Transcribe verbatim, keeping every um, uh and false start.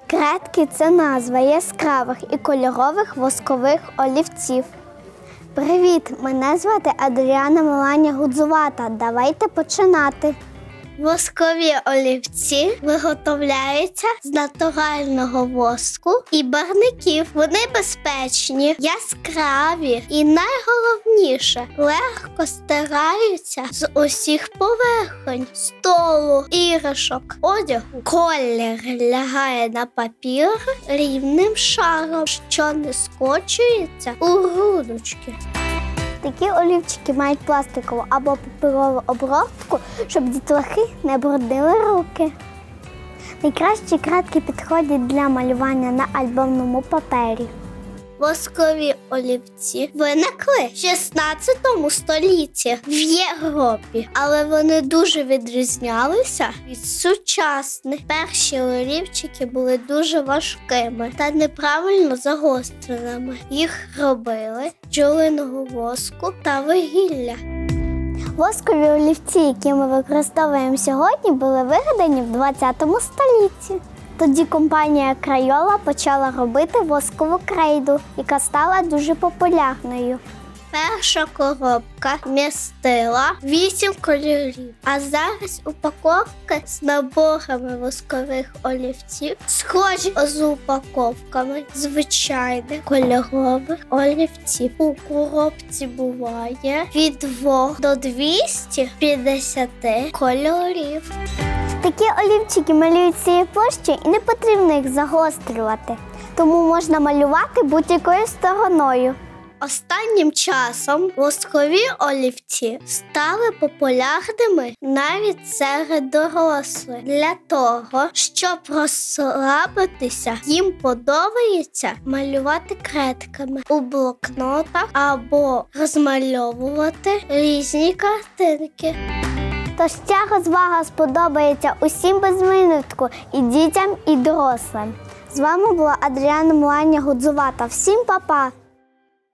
Кредки – це назва яскравих і кольорових воскових олівців. Привіт! Мене звати Адріана Меланія Гудзувата. Давайте починати. Воскові олівці виготовляються з натурального воску і барвників. Вони безпечні, яскраві і, найголовніше, легко стираються з усіх поверхонь – столу, іграшок, одягу. Колір лягає на папір рівним шаром, що не скочується у грудочки. Такі олівчики мають пластикову або паперову обробку, щоб дітлахи не бруднили руки. Найкращі кредки підходять для малювання на альбомному папері. Воскові олівці виникли в шістнадцятому столітті в Європі, але вони дуже відрізнялися від сучасних. Перші олівчики були дуже важкими та неправильно загостреними. Їх робили з бджолиного воску та вугілля. Воскові олівці, які ми використовуємо сьогодні, були вигадані в двадцятому столітті. Тоді компанія Крайола почала робити воскову крейду, яка стала дуже популярною. Перша коробка містила вісім кольорів, а зараз упаковки з наборами воскових олівців схожі з упаковками звичайних кольорових олівців. У коробці буває від двох до двохсот п'ятдесят кольорів. Такі олівчики малюють цією площею і не потрібно їх загострювати, тому можна малювати будь-якою стороною. Останнім часом воскові олівці стали популярними навіть серед дорослих. Для того, щоб розслабитися, їм подобається малювати кредками у блокнотах або розмальовувати різні картинки. Тож ця розвага сподобається усім без винятку, і дітям, і дорослим. З вами була Адріана Меланія Гудзувата. Всім па-па!